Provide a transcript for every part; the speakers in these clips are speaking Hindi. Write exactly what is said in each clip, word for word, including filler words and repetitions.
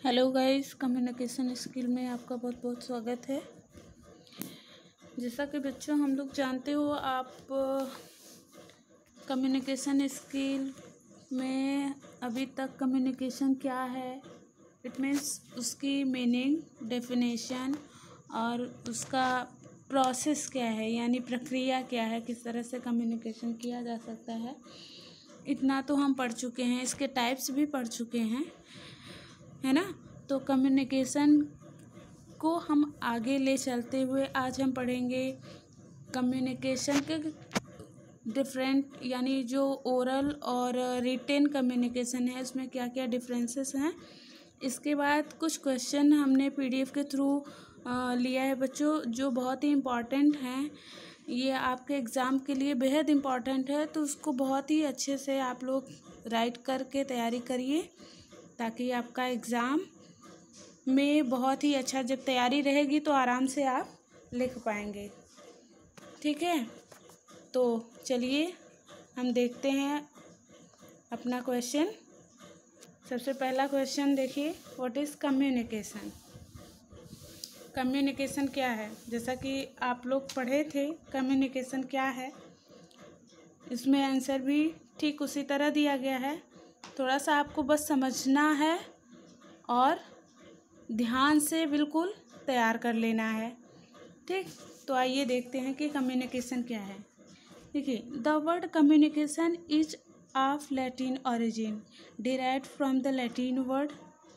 हेलो गाइस, कम्युनिकेशन स्किल में आपका बहुत बहुत स्वागत है। जैसा कि बच्चों हम लोग जानते हो, आप कम्युनिकेशन स्किल में अभी तक कम्युनिकेशन क्या है, इट मीन्स उसकी मीनिंग, डेफिनेशन और उसका प्रोसेस क्या है, यानी प्रक्रिया क्या है, किस तरह से कम्युनिकेशन किया जा सकता है, इतना तो हम पढ़ चुके हैं। इसके टाइप्स भी पढ़ चुके हैं, है ना। तो कम्युनिकेशन को हम आगे ले चलते हुए आज हम पढ़ेंगे कम्युनिकेशन के डिफरेंट, यानी जो ओरल और रिटेन कम्युनिकेशन है उसमें क्या क्या डिफरेंसेस हैं। इसके बाद कुछ क्वेश्चन हमने पीडीएफ के थ्रू लिया है बच्चों, जो बहुत ही इम्पॉर्टेंट हैं। ये आपके एग्ज़ाम के लिए बेहद इम्पॉर्टेंट है, तो उसको बहुत ही अच्छे से आप लोग राइट करके तैयारी करिए, ताकि आपका एग्ज़ाम में बहुत ही अच्छा, जब तैयारी रहेगी तो आराम से आप लिख पाएंगे। ठीक है, तो चलिए हम देखते हैं अपना क्वेश्चन। सबसे पहला क्वेश्चन देखिए, व्हाट इज़ कम्युनिकेशन। कम्युनिकेशन क्या है, जैसा कि आप लोग पढ़े थे कम्युनिकेशन क्या है, इसमें आंसर भी ठीक उसी तरह दिया गया है। थोड़ा सा आपको बस समझना है और ध्यान से बिल्कुल तैयार कर लेना है। ठीक, तो आइए देखते हैं कि कम्युनिकेशन क्या है। देखिए, the word communication is of Latin origin, derived from the Latin word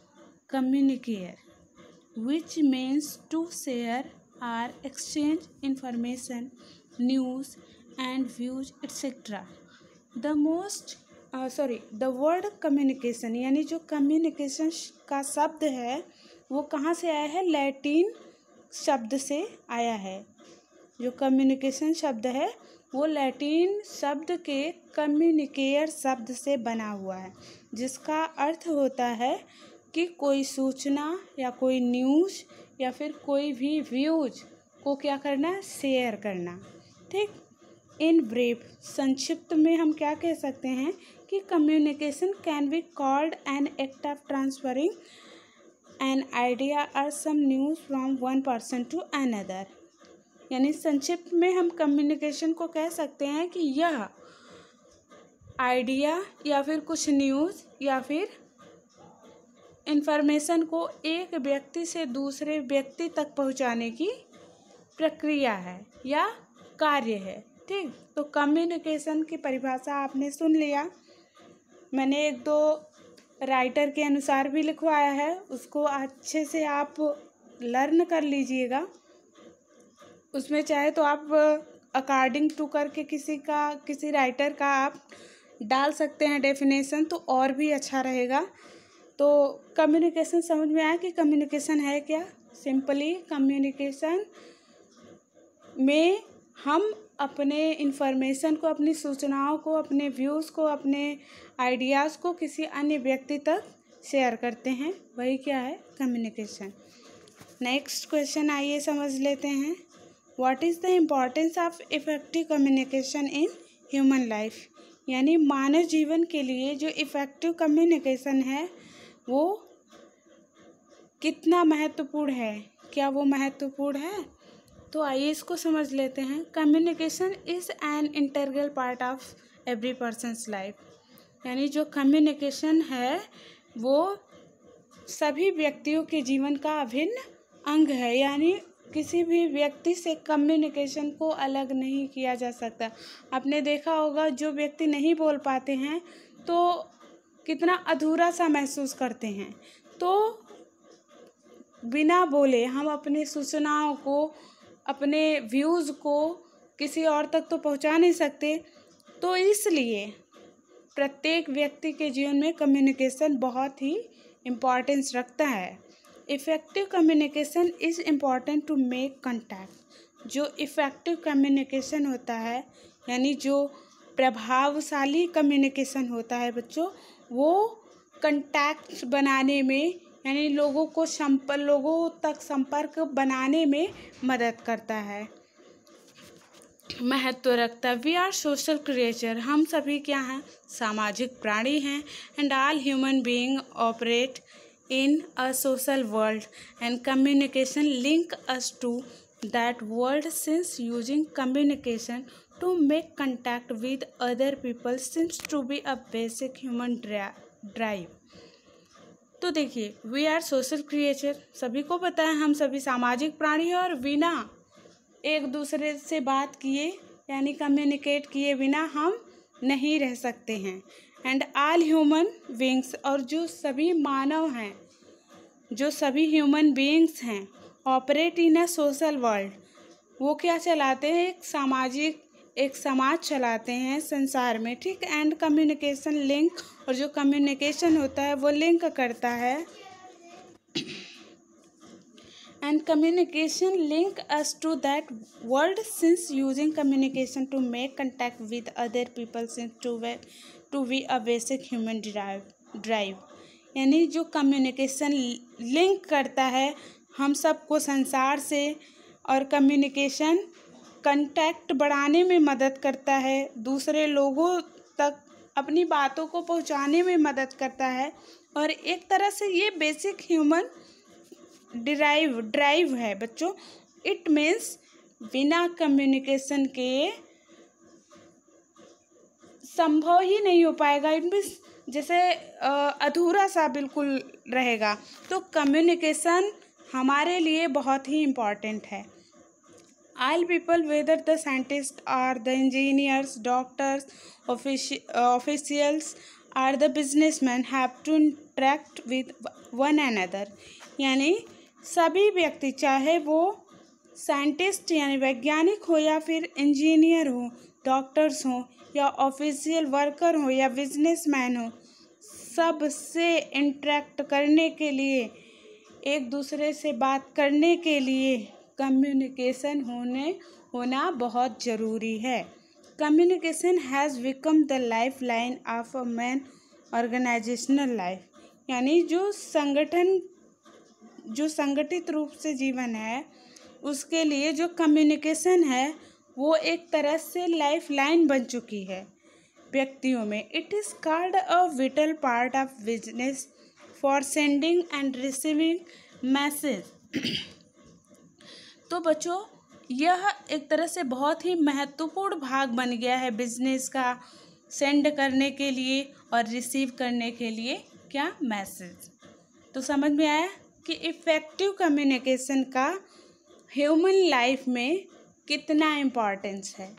communicare which means to share और exchange information, news and views etcetera. The most sorry the word communication, यानी जो कम्युनिकेशन का शब्द है वो कहाँ से आया है, लैटिन शब्द से आया है। जो कम्युनिकेशन शब्द है वो लैटिन शब्द के कम्युनिकेयर शब्द से बना हुआ है, जिसका अर्थ होता है कि कोई सूचना या कोई न्यूज़ या फिर कोई भी व्यूज को क्या करना, शेयर करना। ठीक, इन ब्रीफ, संक्षिप्त में हम क्या कह सकते हैं कि communication can be called an act of transferring an idea और some news from one person to another. यानी संक्षिप्त में हम कम्युनिकेशन को कह सकते हैं कि यह आइडिया या फिर कुछ न्यूज़ या फिर इंफॉर्मेशन को एक व्यक्ति से दूसरे व्यक्ति तक पहुंचाने की प्रक्रिया है या कार्य है। ठीक, तो कम्युनिकेशन की परिभाषा आपने सुन लिया, मैंने एक दो राइटर के अनुसार भी लिखवाया है, उसको अच्छे से आप लर्न कर लीजिएगा। उसमें चाहे तो आप अकॉर्डिंग टू करके किसी का किसी राइटर का आप डाल सकते हैं डेफिनेशन, तो और भी अच्छा रहेगा। तो कम्युनिकेशन समझ में आया कि कम्युनिकेशन है क्या। सिंपली कम्युनिकेशन में हम अपने इंफॉर्मेशन को, अपनी सूचनाओं को, अपने व्यूज़ को, अपने आइडियाज़ को किसी अन्य व्यक्ति तक शेयर करते हैं, वही क्या है, कम्युनिकेशन। नेक्स्ट क्वेश्चन आइए समझ लेते हैं। What is the importance of effective communication in human life. यानी मानव जीवन के लिए जो इफ़ेक्टिव कम्युनिकेशन है वो कितना महत्वपूर्ण है, क्या वो महत्वपूर्ण है। तो आइए इसको समझ लेते हैं। Communication is an integral part of every person's life. यानी जो कम्युनिकेशन है वो सभी व्यक्तियों के जीवन का अभिन्न अंग है, यानी किसी भी व्यक्ति से कम्युनिकेशन को अलग नहीं किया जा सकता। आपने देखा होगा जो व्यक्ति नहीं बोल पाते हैं तो कितना अधूरा सा महसूस करते हैं, तो बिना बोले हम अपनी सूचनाओं को, अपने व्यूज़ को किसी और तक तो पहुंचा नहीं सकते। तो इसलिए प्रत्येक व्यक्ति के जीवन में कम्युनिकेशन बहुत ही इम्पॉर्टेंस रखता है। Effective communication is important to make contact. जो इफ़ेक्टिव कम्युनिकेशन होता है, यानी जो प्रभावशाली कम्युनिकेशन होता है बच्चों, वो कॉन्टैक्ट बनाने में, यानी लोगों को संपर्क लोगों तक संपर्क बनाने में मदद करता है, महत्व रखता है। वी आर सोशल क्रिएचर, हम सभी क्या हैं, सामाजिक प्राणी हैं। And all human being operate in a social world, and communication link us to that world, since using communication to make contact with other people seems to be a basic human drive. तो देखिए, वी आर सोशल क्रिएचर, सभी को पता है हम सभी सामाजिक प्राणी हैं और बिना एक दूसरे से बात किए यानी कम्युनिकेट किए बिना हम नहीं रह सकते हैं। एंड ऑल ह्यूमन बीइंग्स, और जो सभी मानव हैं, जो सभी ह्यूमन बीइंग्स हैं, operate in a social world, वो क्या चलाते हैं, एक सामाजिक एक समाज चलाते हैं संसार में, ठीक। एंड कम्युनिकेशन लिंक, और जो कम्युनिकेशन होता है वो लिंक करता है, and communication link us to that world, since using communication to make contact with other people seems to be to be a basic human drive drive यानी जो कम्युनिकेशन लिंक करता है हम सबको संसार से, और कम्युनिकेशन कंटैक्ट बढ़ाने में मदद करता है, दूसरे लोगों तक अपनी बातों को पहुंचाने में मदद करता है, और एक तरह से ये बेसिक ह्यूमन ड्राइव ड्राइव है बच्चों। इट मीन्स बिना कम्युनिकेशन के संभव ही नहीं हो पाएगा, इट मीन्स जैसे अधूरा सा बिल्कुल रहेगा। तो कम्युनिकेशन हमारे लिए बहुत ही इम्पॉर्टेंट है। All people, whether the scientist or the engineers, doctors, officials or the businessman, have to interact with one another, यानी सभी व्यक्ति, चाहे वो साइंटिस्ट यानी वैज्ञानिक हो या फिर इंजीनियर हो, डॉक्टर्स हो या ऑफिशियल वर्कर हो या बिजनेसमैन हो, सबसे इंटरेक्ट करने के लिए, एक दूसरे से बात करने के लिए कम्युनिकेशन होने होना बहुत ज़रूरी है। Communication has become the life line of a man organizational life, यानी जो संगठन जो संगठित रूप से जीवन है उसके लिए जो कम्युनिकेशन है वो एक तरह से लाइफ लाइन बन चुकी है व्यक्तियों में। It is called a vital part of business for sending and receiving message. तो बच्चों, यह एक तरह से बहुत ही महत्वपूर्ण भाग बन गया है बिजनेस का, सेंड करने के लिए और रिसीव करने के लिए क्या, मैसेज। तो समझ में आया कि इफ़ेक्टिव कम्युनिकेशन का ह्यूमन लाइफ में कितना इम्पोर्टेंस है।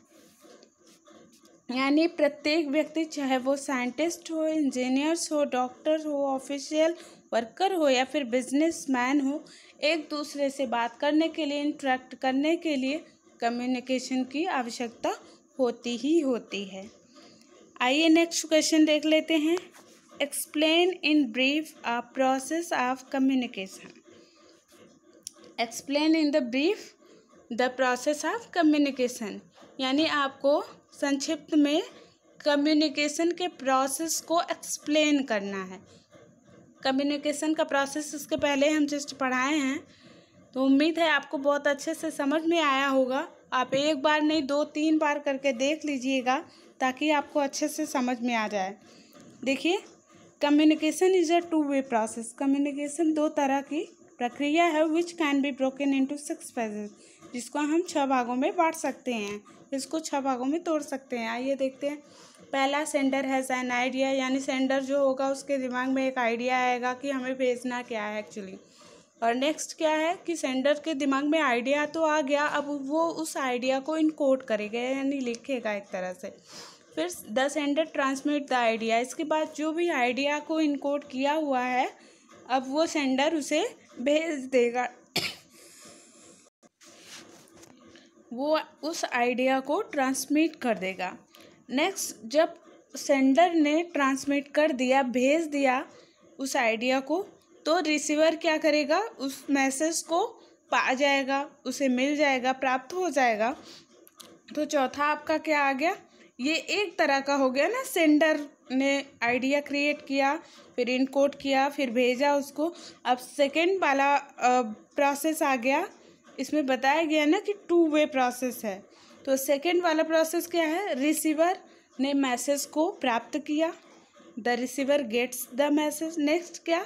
यानी प्रत्येक व्यक्ति, चाहे वो साइंटिस्ट हो, इंजीनियर्स हो, डॉक्टर हो, ऑफिशियल वर्कर हो या फिर बिजनेसमैन हो, एक दूसरे से बात करने के लिए, इंटरेक्ट करने के लिए कम्युनिकेशन की आवश्यकता होती ही होती है। आइए नेक्स्ट क्वेश्चन देख लेते हैं। Explain in brief a process of communication. Explain in the brief the process of communication, यानी आपको संक्षिप्त में कम्युनिकेशन के प्रोसेस को एक्सप्लेन करना है। कम्युनिकेशन का प्रोसेस इसके पहले हम जस्ट पढ़ाए हैं, तो उम्मीद है आपको बहुत अच्छे से समझ में आया होगा। आप एक बार नहीं दो तीन बार करके देख लीजिएगा ताकि आपको अच्छे से समझ में आ जाए। देखिए, communication is a two way process. Communication दो तरह की प्रक्रिया है which can be broken into six phases, जिसको हम छह भागों में बांट सकते हैं, इसको छह भागों में तोड़ सकते हैं। आइए देखते हैं। पहला, सेंडर हैज़ एन आइडिया, यानी सेंडर जो होगा उसके दिमाग में एक आइडिया आएगा कि हमें भेजना क्या है एक्चुअली। और नेक्स्ट क्या है कि सेंडर के दिमाग में आइडिया तो आ गया, अब वो उस आइडिया को इनकोड करेगा यानी लिखेगा एक तरह से। फिर the sender transmit the idea, इसके बाद जो भी आइडिया को इनकोड किया हुआ है अब वो सेंडर उसे भेज देगा वो उस आइडिया को ट्रांसमिट कर देगा। नेक्स्ट, जब सेंडर ने ट्रांसमिट कर दिया, भेज दिया उस आइडिया को, तो रिसीवर क्या करेगा, उस मैसेज को पा जाएगा, उसे मिल जाएगा, प्राप्त हो जाएगा। तो चौथा आपका क्या आ गया, ये एक तरह का हो गया ना, सेंडर ने आइडिया क्रिएट किया, फिर इनकोड किया, फिर भेजा उसको। अब सेकेंड वाला प्रोसेस आ गया, इसमें बताया गया ना कि टू वे प्रोसेस है। तो सेकेंड वाला प्रोसेस क्या है, रिसीवर ने मैसेज को प्राप्त किया, the receiver gets the message. Next क्या,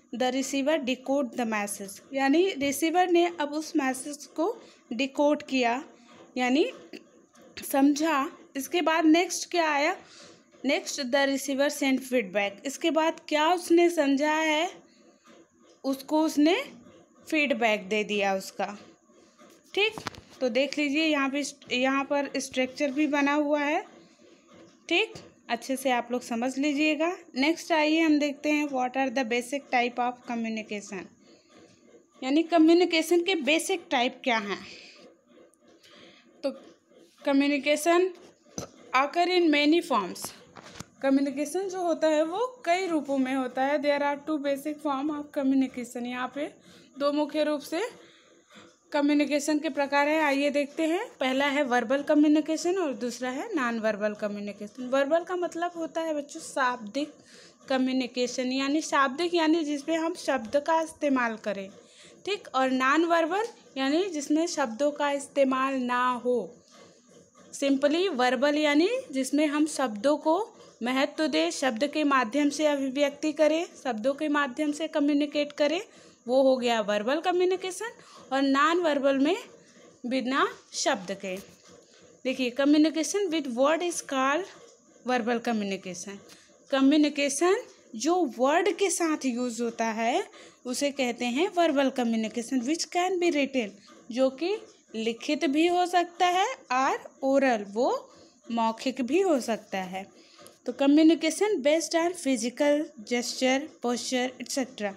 the receiver decode the message, यानी रिसीवर ने अब उस मैसेज को डिकोड किया यानी समझा। इसके बाद नेक्स्ट क्या आया, next the receiver send feedback. इसके बाद क्या उसने समझा है उसको उसने फीडबैक दे दिया उसका। ठीक, तो देख लीजिए यहाँ पे यहाँ पर स्ट्रक्चर भी बना हुआ है। ठीक, अच्छे से आप लोग समझ लीजिएगा। नेक्स्ट आइए हम देखते हैं what are the basic type of communication, यानी कम्युनिकेशन के बेसिक टाइप क्या हैं। तो कम्युनिकेशन आकर इन मैनी फॉर्म्स, कम्युनिकेशन जो होता है वो कई रूपों में होता है। There are two basic form of communication, यहाँ पे दो मुख्य रूप से कम्युनिकेशन के प्रकार है। आइए देखते हैं। पहला है वर्बल कम्युनिकेशन और दूसरा है नॉन वर्बल कम्युनिकेशन। वर्बल का मतलब होता है बच्चों शाब्दिक कम्युनिकेशन, यानी शाब्दिक यानी जिसमें हम शब्द का इस्तेमाल करें। ठीक, और नॉन वर्बल यानी जिसमें शब्दों का इस्तेमाल ना हो। सिंपली वर्बल यानी जिसमें हम शब्दों को महत्व दें, शब्द के माध्यम से अभिव्यक्ति करें, शब्दों के माध्यम से कम्युनिकेट करें, वो हो गया वर्बल कम्युनिकेशन। और नॉन वर्बल में बिना शब्द के। देखिए communication with word is called verbal communication. Communication जो वर्ड के साथ यूज होता है उसे कहते हैं verbal communication, which can be written, जो कि लिखित भी हो सकता है, और ओरल वो मौखिक भी हो सकता है। तो communication based on physical gesture, posture etcetera.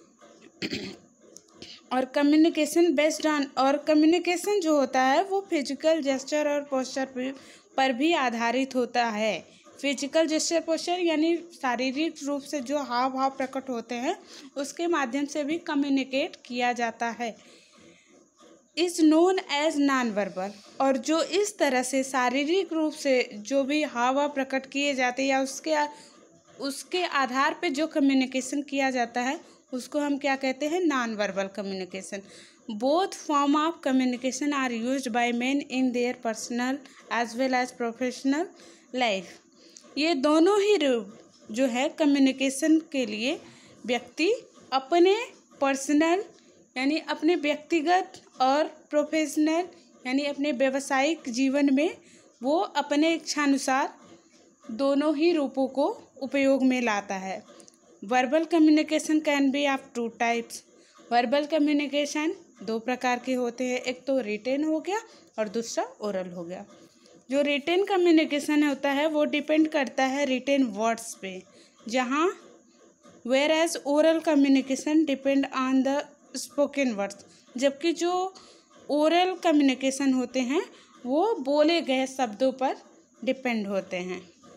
और कम्युनिकेशन बेस्ड ऑन और कम्युनिकेशन जो होता है वो फिजिकल जेस्चर और पोस्चर पर भी आधारित होता है। फिजिकल जेस्चर पोस्चर यानी शारीरिक रूप से जो हाव भाव प्रकट होते हैं उसके माध्यम से भी कम्युनिकेट किया जाता है। Is known as non verbal, और जो इस तरह से शारीरिक रूप से जो भी हाव भाव प्रकट किए जाते हैं या उसके उसके आधार पे जो कम्युनिकेशन किया जाता है उसको हम क्या कहते हैं, non verbal communication. Both form of communication are used by men in their personal as well as professional life. ये दोनों ही रूप जो है कम्युनिकेशन के लिए व्यक्ति अपने पर्सनल यानी अपने व्यक्तिगत और प्रोफेशनल यानी अपने व्यावसायिक जीवन में वो अपने इच्छानुसार दोनों ही रूपों को उपयोग में लाता है। Verbal communication can be of two types. Verbal communication दो प्रकार के होते हैं, एक तो रिटेन हो गया और दूसरा ओरल हो गया। जो रिटेन कम्युनिकेशन होता है वो डिपेंड करता है रिटेन वर्ड्स पे, जहाँ whereas oral communication depend on the spoken words, जबकि जो ओरल कम्युनिकेशन होते हैं वो बोले गए शब्दों पर डिपेंड होते हैं।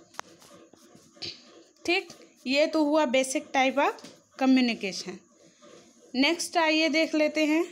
ठीक, ये तो हुआ basic type of communication. Next आइए देख लेते हैं,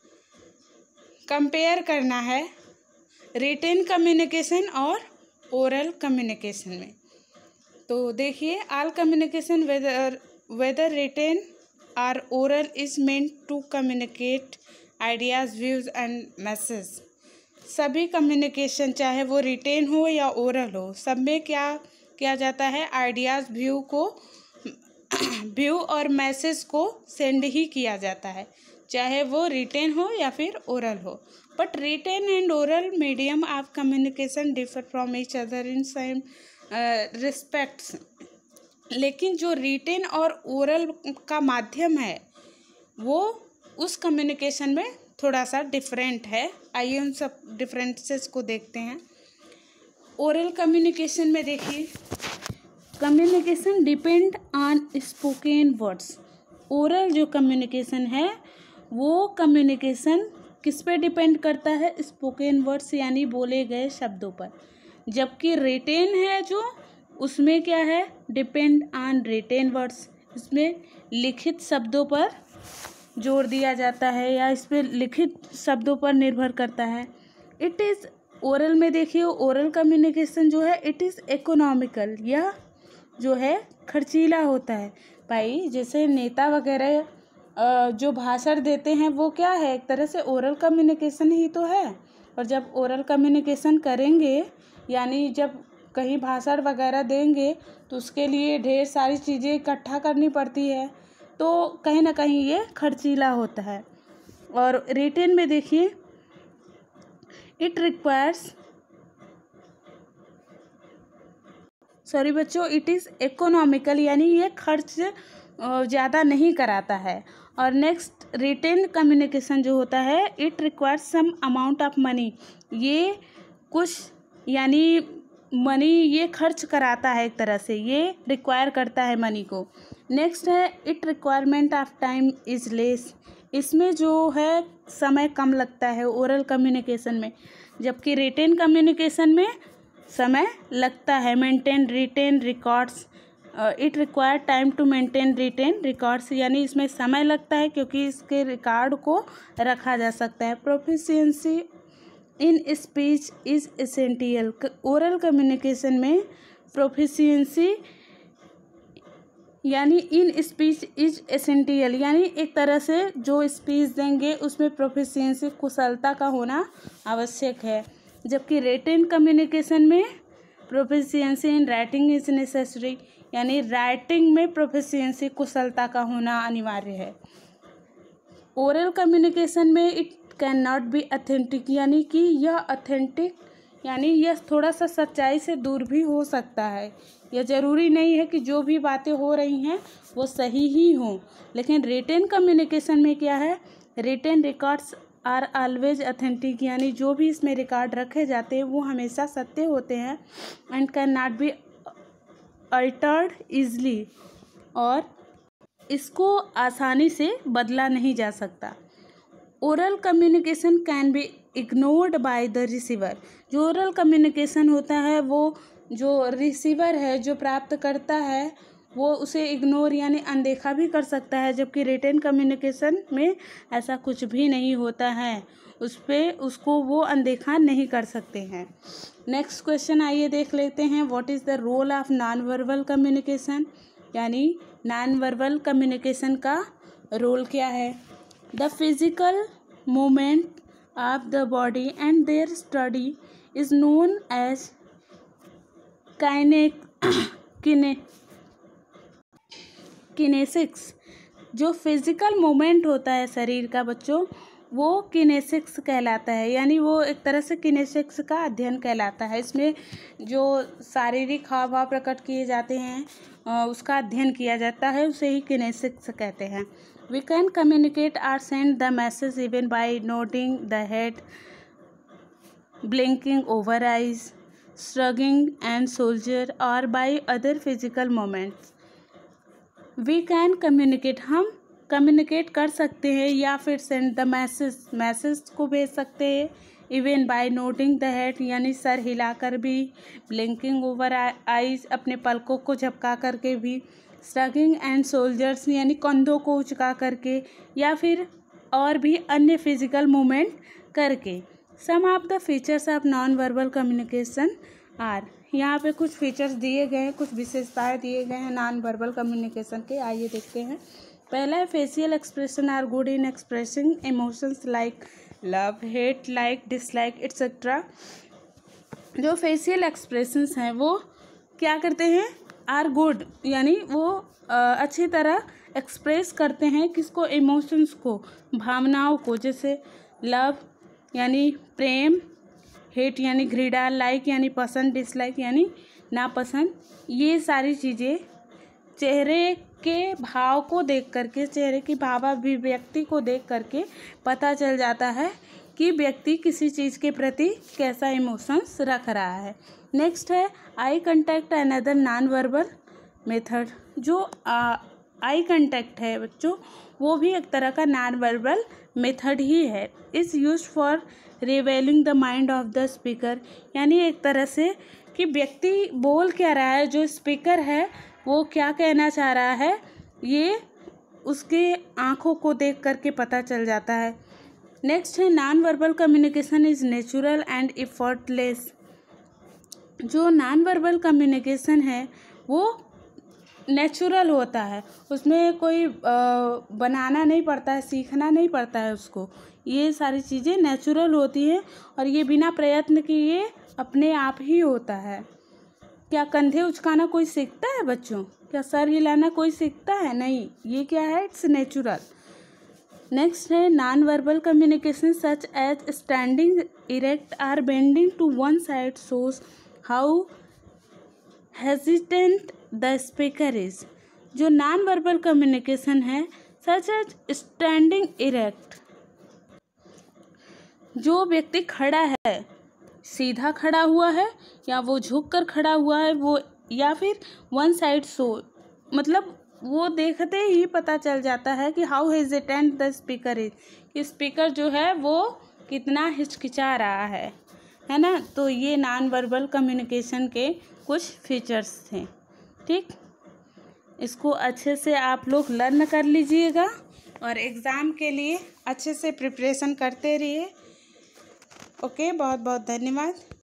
कंपेयर करना है रिटेन कम्युनिकेशन और ओरल कम्युनिकेशन में। तो देखिए all communication whether whether written और oral is meant to communicate ideas, views and message. सभी कम्युनिकेशन चाहे वो रिटेन हो या ओरल हो, सब में क्या किया जाता है, आइडियाज़, व्यू को व्यू और मैसेज को सेंड ही किया जाता है, चाहे वो रिटेन हो या फिर ओरल हो। But written and oral medium of communication differ from each other in same respects. लेकिन जो रिटेन और ओरल का माध्यम है वो उस कम्युनिकेशन में थोड़ा सा डिफरेंट है। आइए उन सब डिफरेंसेस को देखते हैं। ओरल कम्युनिकेशन में देखिए communication depend on spoken words. Oral जो कम्युनिकेशन है वो कम्युनिकेशन किस पे डिपेंड करता है, स्पोकन वर्ड्स यानी बोले गए शब्दों पर। जबकि रिटेन है जो उसमें क्या है, डिपेंड ऑन रिटेन वर्ड्स, इसमें लिखित शब्दों पर जोर दिया जाता है या इस पर लिखित शब्दों पर निर्भर करता है। इट इज़ ओरल में देखिए ओरल कम्युनिकेशन जो है इट इज़ इकोनॉमिकल, यह जो है खर्चीला होता है। भाई जैसे नेता वगैरह जो भाषण देते हैं वो क्या है, एक तरह से ओरल कम्युनिकेशन ही तो है। और जब ओरल कम्युनिकेशन करेंगे यानी जब कहीं भाषण वगैरह देंगे तो उसके लिए ढेर सारी चीज़ें इकट्ठा करनी पड़ती है। तो कहीं ना कहीं ये खर्चीला होता है। और रिटेन में देखिए, इट रिक्वायर्स, सॉरी बच्चों, इट इज़ इकोनॉमिकल, यानी ये खर्च ज़्यादा नहीं कराता है। और नेक्स्ट रिटेन कम्युनिकेशन जो होता है, it requires some amount of money, ये कुछ यानी मनी ये खर्च कराता है, एक तरह से ये रिक्वायर करता है मनी को। नेक्स्ट है it requirement of time is less, इसमें जो है समय कम लगता है ओरल कम्युनिकेशन में, जबकि रिटेन कम्युनिकेशन में समय लगता है। Maintain written records, it require time to maintain written records, यानी इसमें समय लगता है क्योंकि इसके रिकॉर्ड को रखा जा सकता है। Proficiency in speech is essential, oral communication में प्रोफिशिएंसी यानी इन स्पीच इज एसेंशियल, यानी एक तरह से जो स्पीच देंगे उसमें प्रोफिशिएंसी कुशलता का होना आवश्यक है। जबकि रिटेन कम्युनिकेशन में proficiency in writing is necessary, यानी राइटिंग में प्रोफिशिएंसी कुशलता का होना अनिवार्य है। ओरल कम्युनिकेशन में it can not be authentic, यानी कि यह ऑथेंटिक यानी यह थोड़ा सा सच्चाई से दूर भी हो सकता है। यह ज़रूरी नहीं है कि जो भी बातें हो रही हैं वो सही ही हों। लेकिन रिटेन कम्युनिकेशन में क्या है, written records are always authentic, यानी जो भी इसमें रिकॉर्ड रखे जाते हैं वो हमेशा सत्य होते हैं। And can not be altered easily, और इसको आसानी से बदला नहीं जा सकता। Oral communication can be ignored by the receiver, जो ओरल कम्युनिकेशन होता है वो जो रिसीवर है, जो प्राप्त करता है, वो उसे इग्नोर यानी अनदेखा भी कर सकता है। जबकि रिटेन कम्युनिकेशन में ऐसा कुछ भी नहीं होता है, उस पर उसको वो अनदेखा नहीं कर सकते हैं। नेक्स्ट क्वेश्चन आइए देख लेते हैं, what is the role of non verbal communication, यानी नॉन वर्बल कम्युनिकेशन का रोल क्या है। The physical movement of the body and their study is known as kinesics। जो फिजिकल मूवमेंट होता है शरीर का बच्चों, वो किनेसिक्स कहलाता है, यानी वो एक तरह से किनेसिक्स का अध्ययन कहलाता है। इसमें जो शारीरिक हाव भाव प्रकट किए जाते हैं उसका अध्ययन किया जाता है, उसे ही किनेसिक्स कहते हैं। We can communicate or send the message even by nodding the head, blinking over eyes, shrugging and shoulder or by other physical movements. We can communicate, हम communicate कर सकते हैं या फिर send the message, message को भेज सकते हैं। even by nodding the head, यानी सर हिलाकर भी, blinking over eyes, अपने पलकों को झपका करके भी, श्रगिंग एंड शोल्डर्स यानी कंधों को उचका करके, या फिर और भी अन्य फिजिकल मूवमेंट करके। Some of the features of non verbal communication are, यहाँ पे कुछ फीचर्स दिए गए हैं, कुछ विशेषताएं दिए गए हैं नॉन वर्बल कम्युनिकेशन के, आइए देखते हैं। पहला है facial expression are good in expressing emotions like love, hate, like, dislike etcetera. जो फेशियल एक्सप्रेशंस हैं वो क्या करते हैं, आर गुड, यानी वो आ, अच्छी तरह एक्सप्रेस करते हैं किसको, इमोशंस को, भावनाओं को, जैसे लव यानी प्रेम, हेट यानी घृणा, लाइक यानी पसंद, डिसलाइक यानी नापसंद। ये सारी चीज़ें चेहरे के भाव को देख करके, चेहरे की भावाभिव्यक्ति को देख करके पता चल जाता है कि व्यक्ति किसी चीज़ के प्रति कैसा इमोशंस रख रहा है। नेक्स्ट है eye contact another non verbal method. जो आई कंटेक्ट है बच्चों, वो भी एक तरह का नॉन वर्बल मेथड ही है। Is used for revealing the mind of the speaker, यानी एक तरह से कि व्यक्ति बोल क्या रहा है, जो स्पीकर है वो क्या कहना चाह रहा है, ये उसके आँखों को देख करके पता चल जाता है। नेक्स्ट है non verbal communication is natural and effortless. जो नॉन वर्बल कम्युनिकेशन है वो नेचुरल होता है, उसमें कोई बनाना नहीं पड़ता है, सीखना नहीं पड़ता है उसको। ये सारी चीज़ें नेचुरल होती हैं और ये बिना प्रयत्न किए अपने आप ही होता है। क्या कंधे उचकाना कोई सीखता है बच्चों? क्या सर हिलाना कोई सीखता है? नहीं, ये क्या है? It's natural. नेक्स्ट है non verbal communication such as standing erect or bending to one side shows how hesitant the speaker is. जो नॉन वर्बल कम्युनिकेशन है सच एज स्टैंडिंग इरेक्ट, जो व्यक्ति खड़ा है, सीधा खड़ा हुआ है या वो झुक कर खड़ा हुआ है, वो या फिर वन साइड शो, मतलब वो देखते ही पता चल जाता है कि how hesitant the speaker is, कि स्पीकर जो है वो कितना हिचकिचा रहा है है ना। तो ये नॉन वर्बल कम्युनिकेशन के कुछ फीचर्स थे। ठीक, इसको अच्छे से आप लोग लर्न कर लीजिएगा और एग्ज़ाम के लिए अच्छे से प्रिपरेशन करते रहिए। ओके, बहुत बहुत धन्यवाद।